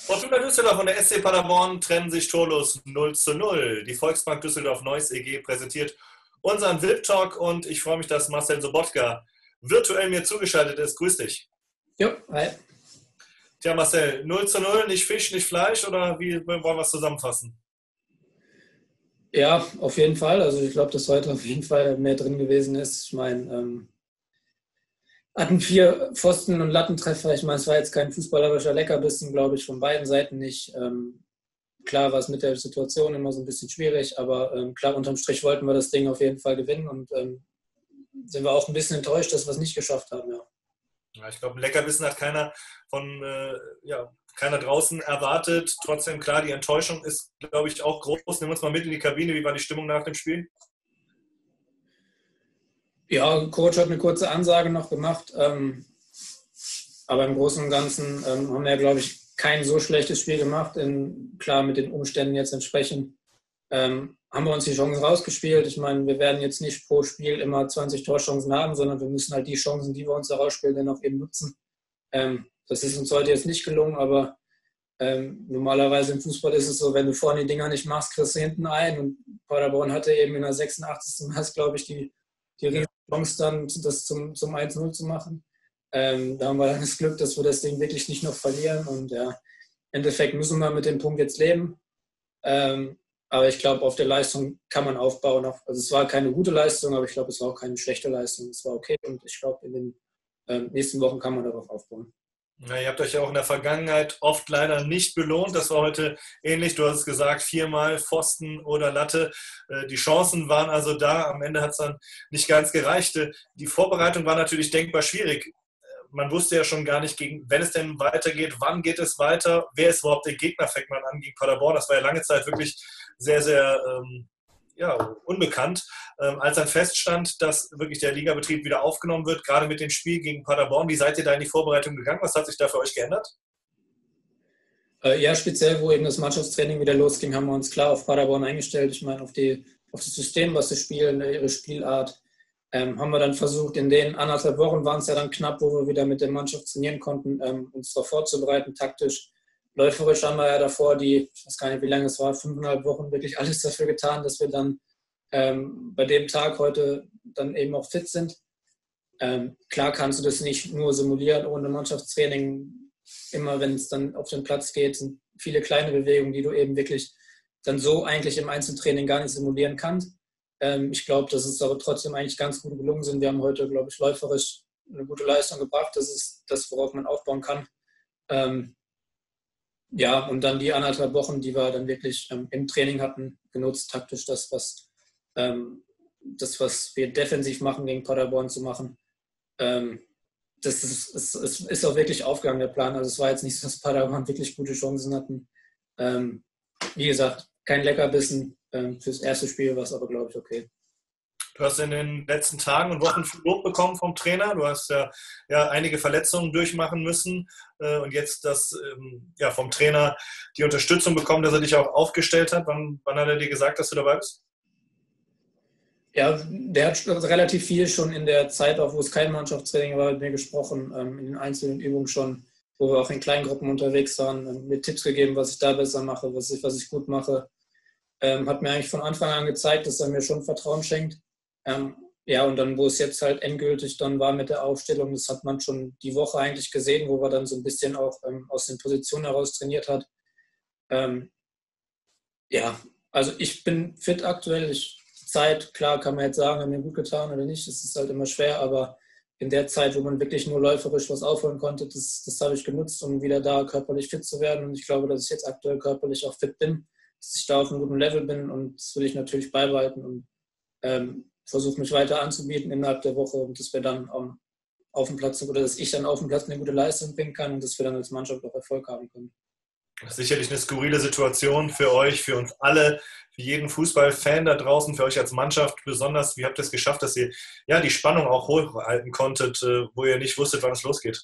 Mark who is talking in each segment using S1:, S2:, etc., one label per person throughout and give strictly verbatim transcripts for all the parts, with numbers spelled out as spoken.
S1: Fortuna Düsseldorf und der S C Paderborn trennen sich torlos null zu null. Die Volksbank Düsseldorf-Neuss E G präsentiert unseren V I P-Talk und ich freue mich, dass Marcel Sobotka virtuell mir zugeschaltet ist. Grüß dich.
S2: Jo, hi.
S1: Tja, Marcel, null zu null, nicht Fisch, nicht Fleisch oder wie wollen wir es zusammenfassen?
S2: Ja, auf jeden Fall. Also ich glaube, dass heute auf jeden Fall mehr drin gewesen ist. Ich meine, ähm, hatten vier Pfosten- und Lattentreffer. Ich meine, es war jetzt kein fußballerischer Leckerbissen, glaube ich, von beiden Seiten nicht. Ähm, klar war es mit der Situation immer so ein bisschen schwierig, aber ähm, klar, unterm Strich wollten wir das Ding auf jeden Fall gewinnen und ähm, sind wir auch ein bisschen enttäuscht, dass wir es nicht geschafft haben, ja.
S1: Ja, ich glaube, ein Leckerbissen hat keiner von, äh, ja, keiner draußen erwartet. Trotzdem, klar, die Enttäuschung ist, glaube ich, auch groß. Nehmen wir uns mal mit in die Kabine. Wie war die Stimmung nach dem Spiel?
S2: Ja, Coach hat eine kurze Ansage noch gemacht, ähm, aber im Großen und Ganzen ähm, haben wir, glaube ich, kein so schlechtes Spiel gemacht. In, klar, mit den Umständen jetzt entsprechend ähm, haben wir uns die Chancen rausgespielt. Ich meine, wir werden jetzt nicht pro Spiel immer zwanzig Torchancen haben, sondern wir müssen halt die Chancen, die wir uns herausspielen, dann auch eben nutzen. Ähm, das ist uns heute jetzt nicht gelungen, aber ähm, normalerweise im Fußball ist es so, wenn du vorne die Dinger nicht machst, kriegst du hinten ein. Und Paderborn hatte eben in der sechsundachtzigsten Mal, glaube ich, die, die riesige Chance dann, das zum, zum eins null zu machen. Ähm, da haben wir dann das Glück, dass wir das Ding wirklich nicht noch verlieren. Und ja, im Endeffekt müssen wir mit dem Punkt jetzt leben. Ähm, aber ich glaube, auf der Leistung kann man aufbauen. Also es war keine gute Leistung, aber ich glaube, es war auch keine schlechte Leistung. Es war okay und ich glaube, in den ähm, nächsten Wochen kann man darauf aufbauen.
S1: Ja, ihr habt euch ja auch in der Vergangenheit oft leider nicht belohnt. Das war heute ähnlich. Du hast es gesagt, viermal Pfosten oder Latte. Die Chancen waren also da. Am Ende hat es dann nicht ganz gereicht. Die Vorbereitung war natürlich denkbar schwierig. Man wusste ja schon gar nicht, gegen, wenn es denn weitergeht, wann geht es weiter, wer ist überhaupt der Gegner, fängt man an gegen Paderborn. Das war ja lange Zeit wirklich sehr, sehr ähm, ja, unbekannt. Ähm, als dann feststand, dass wirklich der Ligabetrieb wieder aufgenommen wird, gerade mit dem Spiel gegen Paderborn, wie seid ihr da in die Vorbereitung gegangen? Was hat sich da für euch geändert?
S2: Äh, ja, speziell, wo eben das Mannschaftstraining wieder losging, haben wir uns klar auf Paderborn eingestellt. Ich meine, auf, die, auf das System, was sie spielen, ihre Spielart. Ähm, haben wir dann versucht, in den anderthalb Wochen waren es ja dann knapp, wo wir wieder mit der Mannschaft trainieren konnten, ähm, uns darauf vorzubereiten, taktisch. Läuferisch haben wir ja davor die, ich weiß gar nicht, wie lange es war, fünfeinhalb Wochen wirklich alles dafür getan, dass wir dann ähm, bei dem Tag heute dann eben auch fit sind. Ähm, klar kannst du das nicht nur simulieren ohne Mannschaftstraining. Immer wenn es dann auf den Platz geht, sind viele kleine Bewegungen, die du eben wirklich dann so eigentlich im Einzeltraining gar nicht simulieren kannst. Ähm, ich glaube, dass es aber trotzdem eigentlich ganz gut gelungen sind. Wir haben heute, glaube ich, läuferisch eine gute Leistung gebracht. Das ist das, worauf man aufbauen kann. Ähm, ja, und dann die anderthalb Wochen, die wir dann wirklich ähm, im Training hatten, genutzt, taktisch das, was, ähm, das, was wir defensiv machen, gegen Paderborn zu machen. Ähm, das ist, ist, ist, ist auch wirklich aufgegangen, der Plan. Also es war jetzt nicht so, dass Paderborn wirklich gute Chancen hatten. Ähm, wie gesagt, kein Leckerbissen ähm, fürs erste Spiel, war es aber, glaube ich, okay.
S1: Du hast in den letzten Tagen und Wochen viel Lob bekommen vom Trainer. Du hast ja, ja einige Verletzungen durchmachen müssen äh, und jetzt das ähm, ja, vom Trainer die Unterstützung bekommen, dass er dich auch aufgestellt hat. Wann, wann hat er dir gesagt, dass du dabei bist?
S2: Ja, der hat relativ viel schon in der Zeit, auch wo es kein Mannschaftstraining war, mit mir gesprochen, ähm, in den einzelnen Übungen schon, wo wir auch in Kleingruppen unterwegs waren, ähm, mir Tipps gegeben, was ich da besser mache, was ich, was ich gut mache. Ähm, hat mir eigentlich von Anfang an gezeigt, dass er mir schon Vertrauen schenkt. Ähm, ja, und dann, wo es jetzt halt endgültig dann war mit der Aufstellung, das hat man schon die Woche eigentlich gesehen, wo wir dann so ein bisschen auch ähm, aus den Positionen heraus trainiert hat. Ähm, ja, also ich bin fit aktuell. Ich, Zeit, klar kann man jetzt sagen, hat mir gut getan oder nicht. Das ist halt immer schwer, aber in der Zeit, wo man wirklich nur läuferisch was aufholen konnte, das, das habe ich genutzt, um wieder da körperlich fit zu werden. Und ich glaube, dass ich jetzt aktuell körperlich auch fit bin, dass ich da auf einem guten Level bin und das will ich natürlich beibehalten und ähm, versuche mich weiter anzubieten innerhalb der Woche und dass wir dann um, auf dem Platz oder dass ich dann auf dem Platz eine gute Leistung bringen kann und dass wir dann als Mannschaft auch Erfolg haben können.
S1: Das ist sicherlich eine skurrile Situation für euch, für uns alle, für jeden Fußballfan da draußen, für euch als Mannschaft besonders. Wie habt ihr es geschafft, dass ihr ja, die Spannung auch hochhalten konntet, wo ihr nicht wusstet, wann es losgeht?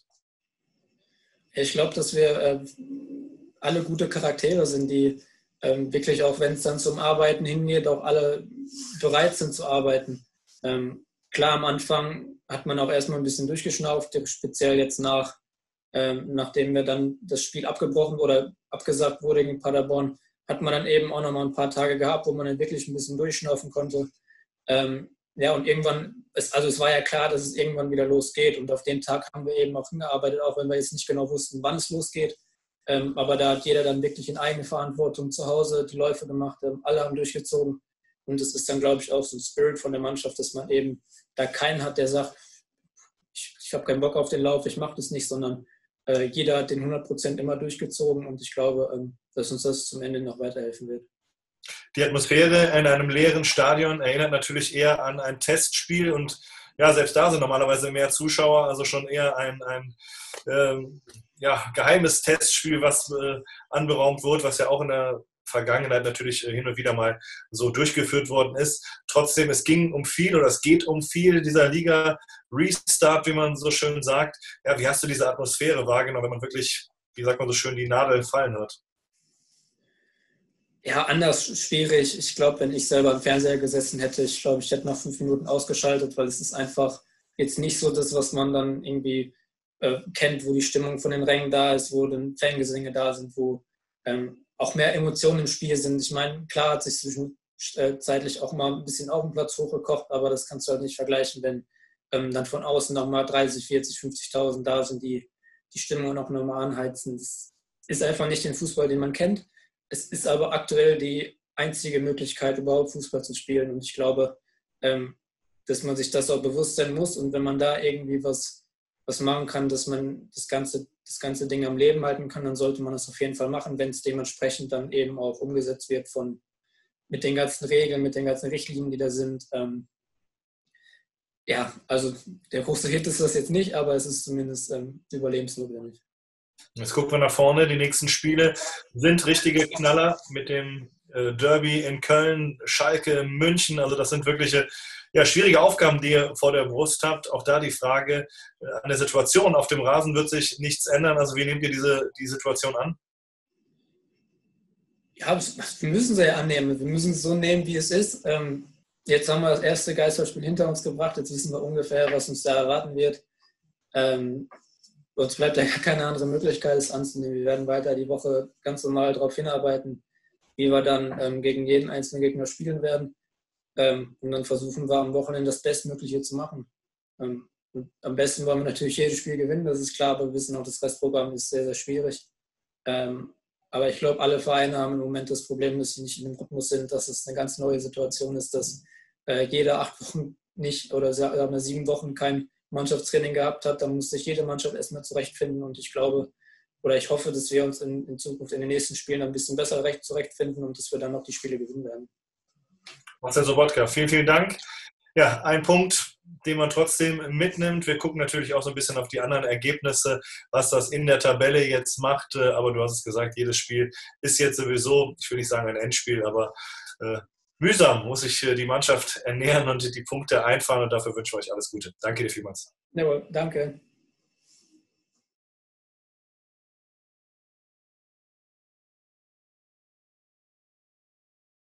S2: Ich glaube, dass wir äh, alle gute Charaktere sind, die ähm, wirklich auch, wenn es dann zum Arbeiten hingeht, auch alle bereit sind zu arbeiten. Ähm, klar, am Anfang hat man auch erstmal ein bisschen durchgeschnauft, speziell jetzt nach ähm, nachdem wir dann das Spiel abgebrochen oder abgesagt wurde gegen Paderborn, hat man dann eben auch nochmal ein paar Tage gehabt, wo man dann wirklich ein bisschen durchschnaufen konnte. Ähm, ja, und irgendwann, es, also es war ja klar, dass es irgendwann wieder losgeht. Und auf den Tag haben wir eben auch hingearbeitet, auch wenn wir jetzt nicht genau wussten, wann es losgeht. Ähm, aber da hat jeder dann wirklich in eigene Verantwortung zu Hause die Läufe gemacht, ähm, alle haben durchgezogen. Und es ist dann, glaube ich, auch so ein Spirit von der Mannschaft, dass man eben da keinen hat, der sagt, ich, ich habe keinen Bock auf den Lauf, ich mache das nicht, sondern äh, jeder hat den hundert Prozent immer durchgezogen. Und ich glaube, ähm, dass uns das zum Ende noch weiterhelfen wird.
S1: Die Atmosphäre in einem leeren Stadion erinnert natürlich eher an ein Testspiel und ja, selbst da sind normalerweise mehr Zuschauer, also schon eher ein, ein ähm, ja, geheimes Testspiel, was äh, anberaumt wird, was ja auch in der Vergangenheit natürlich äh, hin und wieder mal so durchgeführt worden ist. Trotzdem, es ging um viel oder es geht um viel dieser Liga Restart, wie man so schön sagt. Ja, wie hast du diese Atmosphäre wahrgenommen, wenn man wirklich, wie sagt man so schön, die Nadel fallen hört?
S2: Ja, anders schwierig. Ich glaube, wenn ich selber am Fernseher gesessen hätte, ich glaube, ich hätte nach fünf Minuten ausgeschaltet, weil es ist einfach jetzt nicht so das, was man dann irgendwie äh, kennt, wo die Stimmung von den Rängen da ist, wo dann Fangesänge da sind, wo ähm, auch mehr Emotionen im Spiel sind. Ich meine, klar hat sich zwischenzeitlich auch mal ein bisschen auf dem Platz hochgekocht, aber das kannst du halt nicht vergleichen, wenn ähm, dann von außen nochmal dreißig, vierzig, fünfzigtausend da sind, die die Stimmung noch nochmal anheizen. Das ist einfach nicht den Fußball, den man kennt. Es ist aber aktuell die einzige Möglichkeit, überhaupt Fußball zu spielen. Und ich glaube, ähm, dass man sich das auch bewusst sein muss. Und wenn man da irgendwie was, was machen kann, dass man das ganze, das ganze Ding am Leben halten kann, dann sollte man das auf jeden Fall machen, wenn es dementsprechend dann eben auch umgesetzt wird von, mit den ganzen Regeln, mit den ganzen Richtlinien, die da sind. Ähm, ja, also der große Hit ist das jetzt nicht, aber es ist zumindest ähm, überlebensnotwendig.
S1: Jetzt gucken wir nach vorne. Die nächsten Spiele sind richtige Knaller mit dem äh, Derby in Köln, Schalke, München. Also das sind wirkliche ja, schwierige Aufgaben, die ihr vor der Brust habt. Auch da die Frage, äh, an der Situation auf dem Rasen wird sich nichts ändern. Also wie nehmt ihr diese die Situation an?
S2: Ja, wir müssen sie ja annehmen. Wir müssen es so nehmen, wie es ist. Ähm, jetzt haben wir das erste Geisterspiel hinter uns gebracht. Jetzt wissen wir ungefähr, was uns da erwarten wird. Ähm, Uns bleibt ja gar keine andere Möglichkeit, es anzunehmen. Wir werden weiter die Woche ganz normal darauf hinarbeiten, wie wir dann ähm, gegen jeden einzelnen Gegner spielen werden. Ähm, und dann versuchen wir am Wochenende das Bestmögliche zu machen. Ähm, und am besten wollen wir natürlich jedes Spiel gewinnen, das ist klar, aber wir wissen auch, das Restprogramm ist sehr, sehr schwierig. Ähm, aber ich glaube, alle Vereine haben im Moment das Problem, dass sie nicht in dem Rhythmus sind, dass es eine ganz neue Situation ist, dass äh, jede acht Wochen nicht oder sagen wir sieben Wochen kein Mannschaftstraining gehabt hat, dann muss sich jede Mannschaft erstmal zurechtfinden und ich glaube oder ich hoffe, dass wir uns in, in Zukunft in den nächsten Spielen ein bisschen besser recht zurechtfinden und dass wir dann noch die Spiele gewinnen werden.
S1: Marcel Sobotka, vielen, vielen Dank. Ja, ein Punkt, den man trotzdem mitnimmt. Wir gucken natürlich auch so ein bisschen auf die anderen Ergebnisse, was das in der Tabelle jetzt macht, aber du hast es gesagt, jedes Spiel ist jetzt sowieso, ich will nicht sagen ein Endspiel, aber äh, mühsam muss sich die Mannschaft ernähren und die Punkte einfahren und dafür wünsche ich euch alles Gute. Danke dir vielmals.
S2: Jawohl, danke.